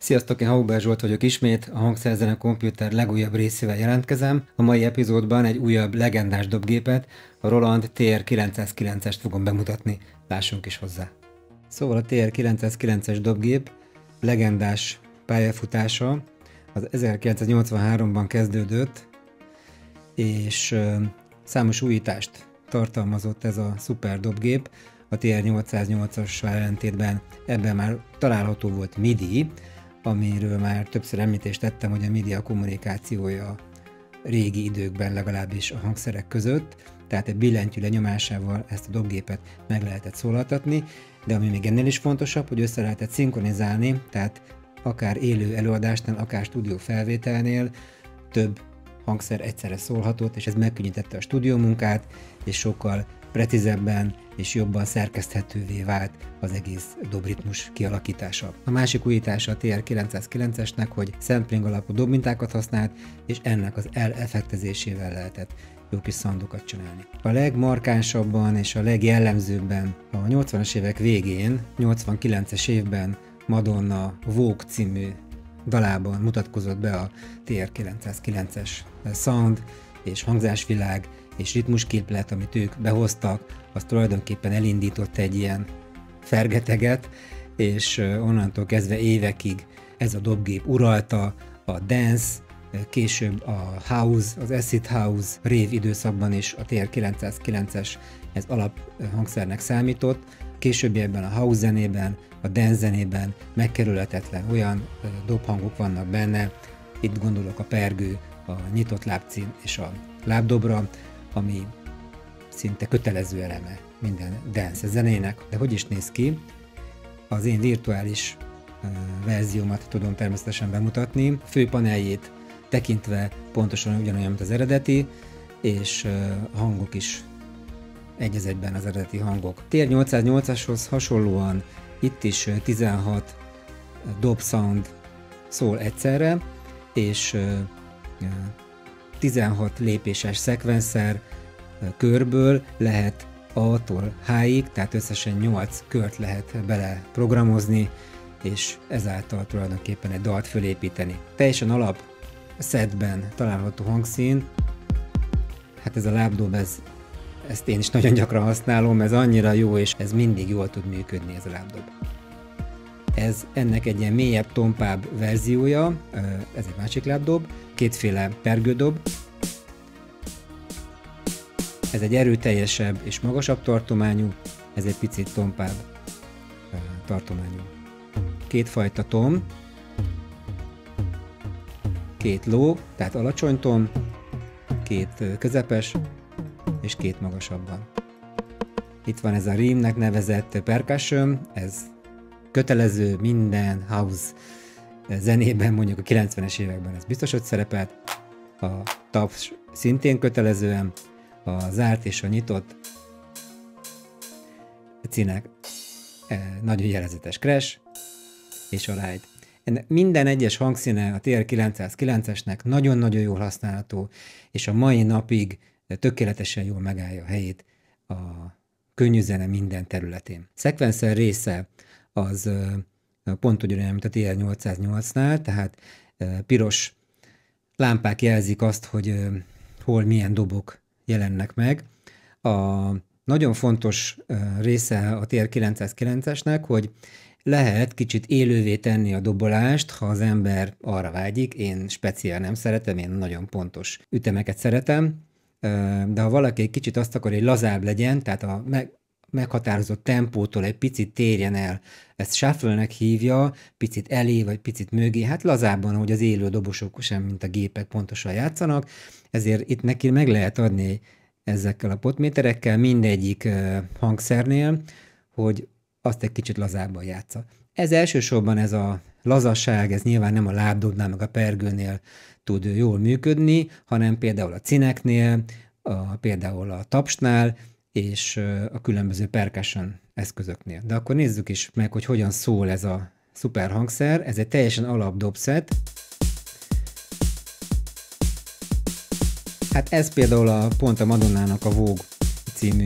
Sziasztok, én Haubert Zsolt vagyok ismét, a Hangszerzene Komputer legújabb részével jelentkezem. A mai epizódban egy újabb legendás dobgépet, a Roland TR-909-est fogom bemutatni. Lássunk is hozzá. Szóval a TR-909-es dobgép legendás pályafutása az 1983-ban kezdődött, és számos újítást tartalmazott ez a szuper dobgép. A TR-808-as ellentétben ebben már található volt MIDI, amiről már többször említést tettem, hogy a MIDI a kommunikációja régi időkben legalábbis a hangszerek között, tehát egy billentyű lenyomásával ezt a dobgépet meg lehetett szólaltatni, de ami még ennél is fontosabb, hogy össze lehetett szinkronizálni, tehát akár élő előadásnál, akár stúdió felvételnél több hangszer egyszerre szólhatott, és ez megkönnyítette a stúdiómunkát, és sokkal precízebben és jobban szerkeszthetővé vált az egész dobritmus kialakítása. A másik újítása a TR-909-esnek, hogy sampling alapú dobmintákat használt, és ennek az effektezésével lehetett jó kis soundokat csinálni. A legmarkánsabban és a legjellemzőbben a 80-as évek végén, 89-es évben Madonna Vogue című dalában mutatkozott be a TR-909-es sound és hangzásvilág és ritmusképlet, amit ők behoztak, az tulajdonképpen elindított egy ilyen fergeteget, és onnantól kezdve évekig ez a dobgép uralta a dance, később a house, az acid house rave időszakban is a TR-909-es ez alaphangszernek számított, későbbiekben a house zenében, a dance zenében megkerülhetetlen olyan dobhangok vannak benne, itt gondolok a pergő, a nyitott lábcím és a lábdobra, ami szinte kötelező eleme minden dance zenének. De hogy is néz ki? Az én virtuális verziómat tudom természetesen bemutatni. Fő paneljét tekintve pontosan ugyanolyan, mint az eredeti, és a hangok is egy az egyben az eredeti hangok. TR-808-ashoz hasonlóan itt is 16 dob sound szól egyszerre, és 16 lépéses szekvenszer körből lehet A-tól H-ig, tehát összesen 8 kört lehet bele programozni, és ezáltal tulajdonképpen egy dalt fölépíteni. Teljesen alap setben található hangszín, hát ez a lábdob, ezt én is nagyon gyakran használom, ez annyira jó, és ez mindig jól tud működni, ez a lábdob. Ez ennek egy ilyen mélyebb, tompább verziója, ez egy másik lábdob, kétféle pergődob. Ez egy erőteljesebb és magasabb tartományú, ez egy picit tompább tartományú. Kétfajta tom, két low, tehát alacsony tom, két közepes és két magasabban. Itt van ez a rimnek nevezett percussion, ez kötelező minden house zenében, mondjuk a 90-es években ez biztos, hogy szerepelt. A taps szintén kötelezően, a zárt és a nyitott cinek nagyon jellegzetes crash és a ride. Minden egyes hangszíne a TR-909-esnek nagyon-nagyon jól használható, és a mai napig tökéletesen jól megállja a helyét a könnyű zene minden területén. Szekvenszer része az pont ugyanolyan, mint a TR-808-nál, tehát piros lámpák jelzik azt, hogy hol milyen dobok jelennek meg. A nagyon fontos része a TR-909-esnek, hogy lehet kicsit élővé tenni a dobolást, ha az ember arra vágyik. Én speciál nem szeretem, én nagyon pontos ütemeket szeretem, de ha valaki egy kicsit azt akar, hogy lazább legyen, tehát a meghatározott tempótól egy picit térjen el, ezt shuffle-nek hívja, picit elé vagy picit mögé, hát lazábban, hogy az élő dobosok sem, mint a gépek pontosan játszanak, ezért itt neki meg lehet adni ezekkel a potméterekkel mindegyik hangszernél, hogy azt egy kicsit lazábban játsza. Ez elsősorban ez a lazasság, ez nyilván nem a lábdobnál, meg a pergőnél tud jól működni, hanem például a cineknél, például a tapsnál, és a különböző percussion eszközöknél. De akkor nézzük is meg, hogy hogyan szól ez a szuper hangszer. Ez egy teljesen alap dobszet. Hát ez például pont a Madonnának a Vogue című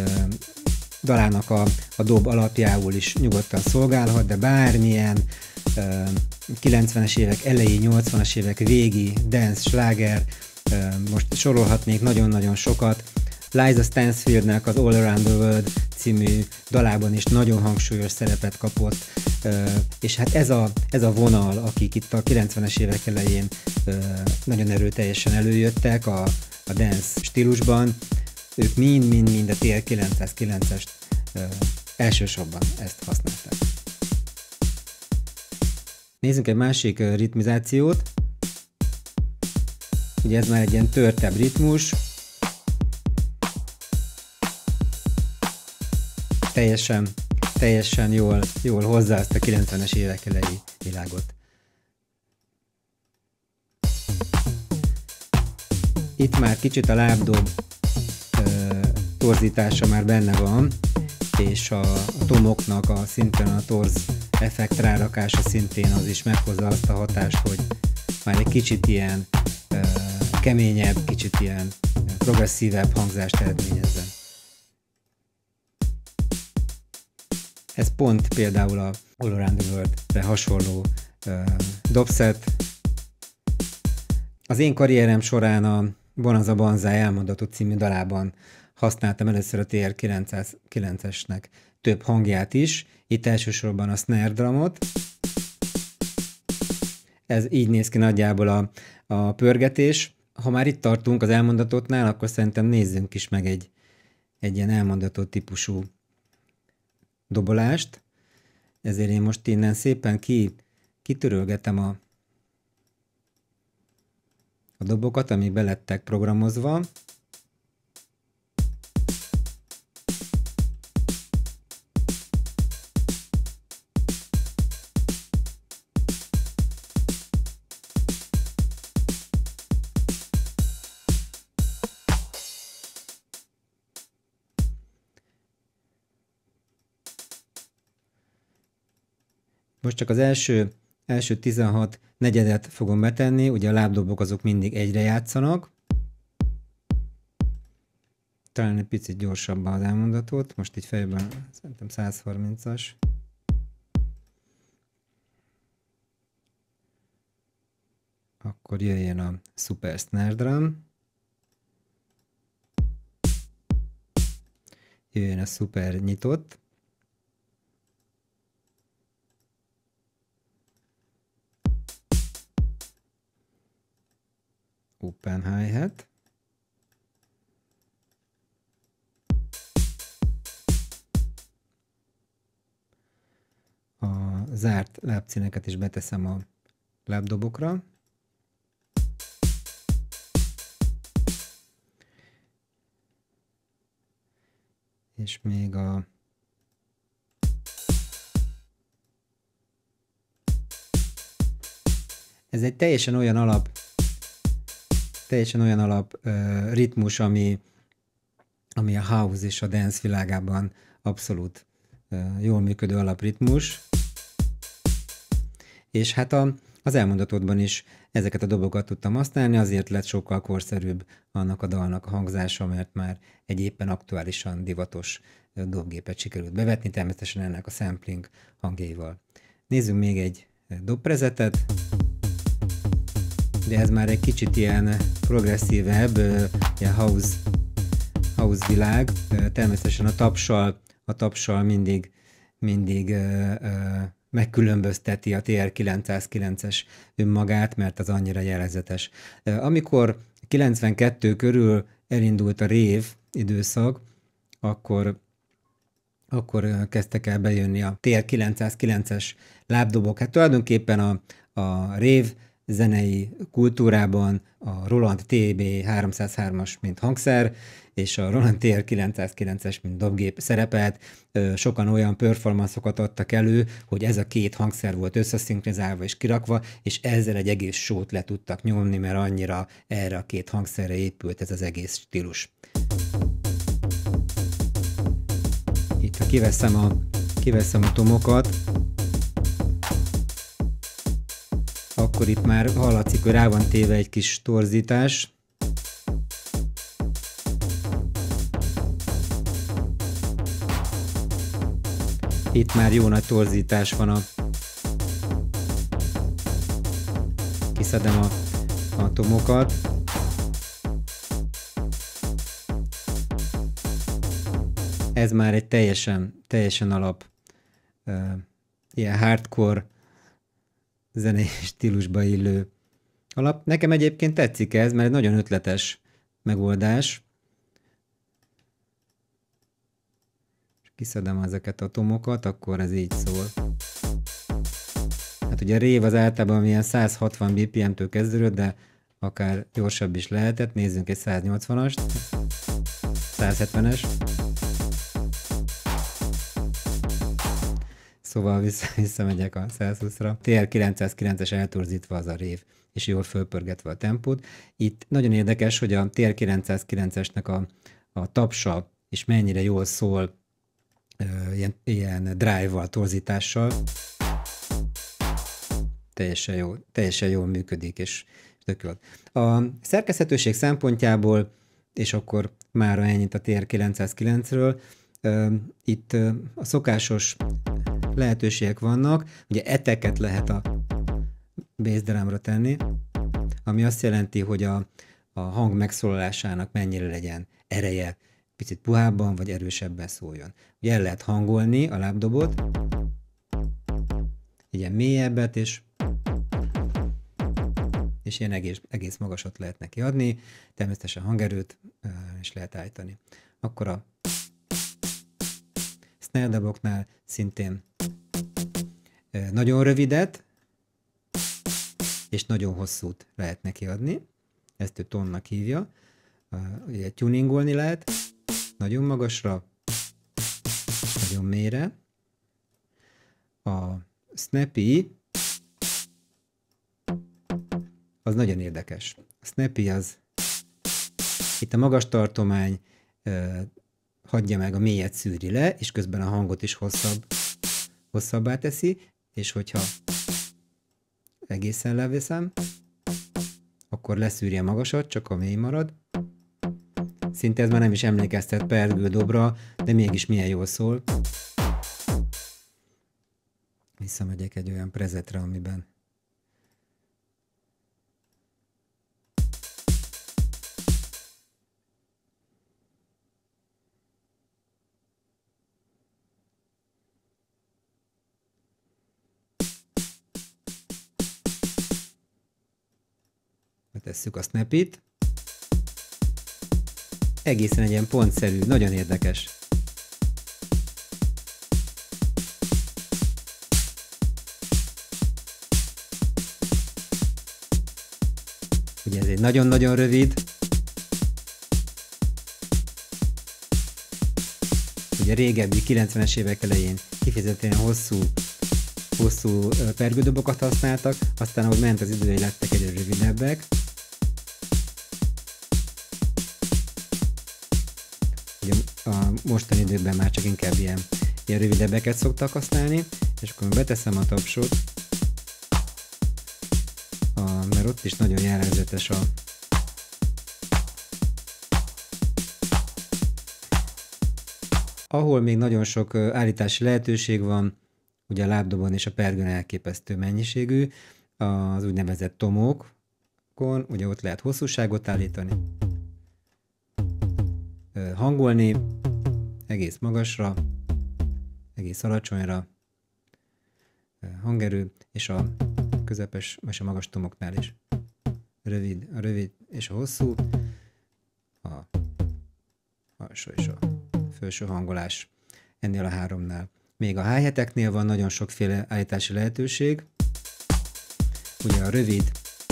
dalának a dob alapjául is nyugodtan szolgálhat, de bármilyen 90-es évek elejé, 80-as évek végi dance sláger, most sorolhatnék nagyon-nagyon sokat. Liza Stansfieldnek az All Around the World című dalában is nagyon hangsúlyos szerepet kapott, és hát ez a vonal, akik itt a 90-es évek elején nagyon erőteljesen előjöttek a dance stílusban, ők mind a TL909-est elsősorban ezt használták. Nézzünk egy másik ritmizációt. Ugye ez már egy ilyen törtebb ritmus. Teljesen jól hozza ezt a 90-es évek elejé világot. Itt már kicsit a lábdob torzítása már benne van, és a tomoknak szintén a torz effekt rárakása szintén az is meghozza azt a hatást, hogy már egy kicsit ilyen keményebb, kicsit ilyen progresszívebb hangzást eredményezzen. Ez pont például a All Around the World-re hasonló dobszett. Az én karrierem során a Bonanza Banzai elmondatott című dalában használtam először a TR-909-esnek több hangját is. Itt elsősorban a snare drumot. Ez így néz ki nagyjából a pörgetés. Ha már itt tartunk az elmondatotnál, akkor szerintem nézzünk is meg egy ilyen elmondatott típusú dobolást. Ezért én most innen szépen kitörölgetem a dobokat, amik belettek programozva. Most csak az első 16 negyedet fogom betenni, ugye a lábdobok azok mindig egyre játszanak. Talán egy picit gyorsabban az elmondatot, most így fejben szerintem 130-as. Akkor jöjjön a Super Snare Drum. Jöjjön a Super nyitott. Open Hi-Hat. A zárt lábcíneket is beteszem a lábdobokra. És még ez egy teljesen olyan alap ritmus, ami a house és a dance világában abszolút jól működő alapritmus. És hát az elmondatodban is ezeket a dobokat tudtam használni, azért lett sokkal korszerűbb annak a dalnak a hangzása, mert már egy éppen aktuálisan divatos dobgépet sikerült bevetni, természetesen ennek a sampling hangjaival. Nézzünk még egy dobprezetet. De ez már egy kicsit ilyen progresszívebb, ilyen house világ. Természetesen a tapssal mindig megkülönbözteti a TR-909-es önmagát, mert az annyira jellegzetes. Amikor 92 körül elindult a rave időszak, akkor kezdtek el bejönni a TR-909-es lábdobok. Hát tulajdonképpen a rave zenei kultúrában a Roland TB-303-as mint hangszer, és a Roland TR-909-es mint dobgép szerepelt. Sokan olyan performanceokat adtak elő, hogy ez a két hangszer volt összeszinkronizálva és kirakva, és ezzel egy egész sót le tudtak nyomni, mert annyira erre a két hangszerre épült ez az egész stílus. Itt ha kiveszem a tomokat, akkor itt már hallatszik, hogy rá van téve egy kis torzítás. Itt már jó nagy torzítás van kiszedem a tomokat. Ez már egy teljesen alap ilyen hardcore zenei stílusba illő alap. Nekem egyébként tetszik ez, mert egy nagyon ötletes megoldás. Kiszedem ezeket a tomokat, akkor ez így szól. Hát ugye a rave az általában ilyen 160 BPM-től kezdődött, de akár gyorsabb is lehetett. Nézzünk egy 180-ast, 170-es. Szóval visszamegyek a 120-ra. TR-909-es eltorzítva az a rave, és jól fölpörgetve a tempót. Itt nagyon érdekes, hogy a TR-909-esnek a tapsa is mennyire jól szól ilyen drive-val, torzítással. Teljesen jól működik, és tök jó. A szerkeszthetőség szempontjából, és akkor mára ennyit a TR-909-ről, itt a szokásos lehetőségek vannak, ugye eteket lehet a bass drumra tenni, ami azt jelenti, hogy a hang megszólalásának mennyire legyen ereje, picit puhábban vagy erősebben szóljon. Ugye el lehet hangolni a lábdobot, ilyen mélyebbet, és ilyen egész magasat lehet neki adni, természetesen hangerőt is lehet állítani. Akkor a snare doboknál szintén nagyon rövidet és nagyon hosszút lehet neki adni. Ezt ő tonnak hívja. Ugye tuningolni lehet nagyon magasra, nagyon mélyre. A snappy az nagyon érdekes. A snappy az itt a magas tartomány hagyja meg, a mélyet szűri le, és közben a hangot is hosszabbá teszi, és hogyha egészen leviszem, akkor leszűri a magasat, csak a mély marad. Szinte ez már nem is emlékeztet pergő dobra, de mégis milyen jól szól. Visszamegyek egy olyan prezetre, amiben betesszük a snapit. Egészen egy ilyen pontszerű, nagyon érdekes. Ugye ez egy nagyon-nagyon rövid. Ugye régebbi 90-es évek elején kifejezetten hosszú pergődobokat használtak, aztán ahogy ment az idő, lettek egyre rövidebbek. Ugye a mostani időben már csak inkább ilyen rövidebbeket szoktak használni, és akkor beteszem a tapsot, mert ott is nagyon jellegzetes ahol még nagyon sok állítási lehetőség van, ugye a lábdobon és a pergőn elképesztő mennyiségű, az úgynevezett tomókon, ugye ott lehet hosszúságot állítani, hangolni egész magasra, egész alacsonyra, hangerő, és a közepes és a magas tomoknál is a rövid és a hosszú, a alsó és a felső hangolás ennél a háromnál. Még a hi-hateknél van nagyon sokféle állítási lehetőség. Ugye a rövid,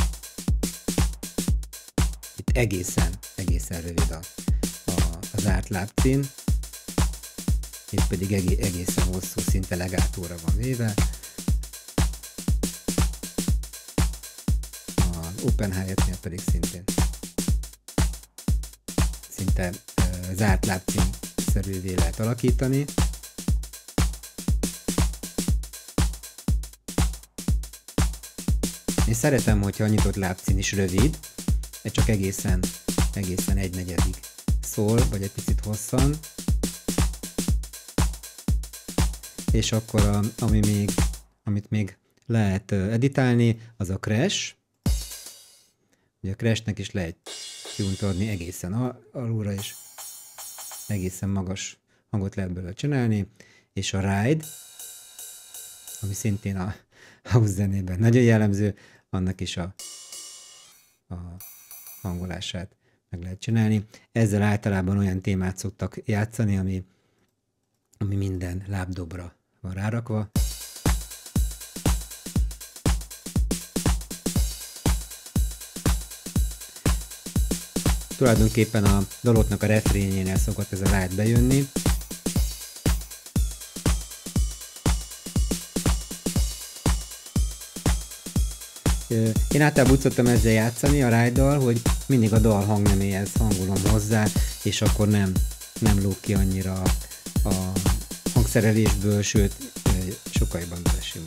itt egészen rövid a zárt lábcín, itt pedig egészen hosszú, szinte legátóra van véve. Az open hi-hatnél pedig szinte zárt lábcín szerűvé lehet alakítani. Én szeretem, hogyha a nyitott lábcín is rövid, de csak egészen egynegyedig szól, vagy egy picit hosszan. És akkor amit még lehet editálni, az a crash. Ugye a crashnek is lehet tunt adni egészen alulra, és egészen magas hangot lehet belőle csinálni, és a ride, ami szintén a house zenében nagyon jellemző, annak is a hangolását meg lehet csinálni. Ezzel általában olyan témát szoktak játszani, ami minden lábdobra van rárakva. Tulajdonképpen a daloknak a refrényénél szokott ez a ride bejönni. Én általában úgy szoktam ezzel játszani a ride-dal, hogy mindig a dal hangneméhez hangolom hozzá, és akkor nem lóg ki annyira a hangszerelésből, sőt, sokkal jobban belesimul.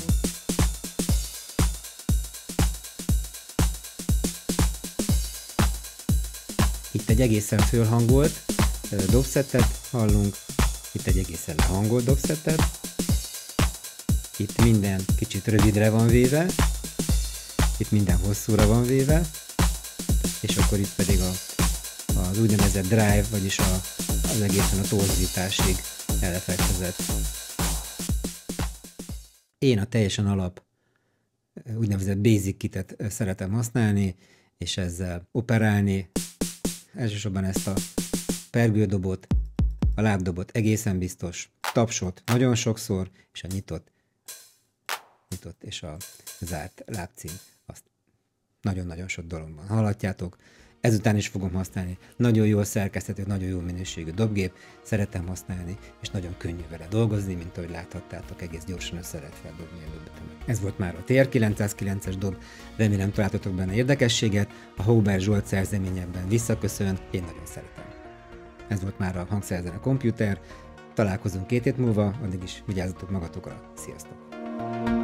Itt egy egészen fölhangolt dobszettet hallunk, itt egy egészen lehangolt dobszettet, itt minden kicsit rövidre van véve, itt minden hosszúra van véve, és akkor itt pedig az úgynevezett drive, vagyis az egészen a torzításig elefektezett. Én a teljesen alap úgynevezett basic kitet szeretem használni, és ezzel operálni. Elsősorban ezt a pergődobot, a lábdobot egészen biztos, tapsot nagyon sokszor, és a nyitott és a zárt lábcím, azt nagyon-nagyon sok dologban hallhatjátok. Ezután is fogom használni. Nagyon jól szerkeszthető, nagyon jó minőségű dobgép, szeretem használni, és nagyon könnyű vele dolgozni, mint ahogy láthattátok, egész gyorsan össze lehet feldobni a dobötemet. Ez volt már a TR-909-es dob, remélem találtatok benne érdekességet, a Hauber Zsolt szerzeményekben visszaköszön, én nagyon szeretem. Ez volt már a Hangszerzene Komputer, találkozunk 2 hét múlva, addig is vigyázzatok magatokra, sziasztok!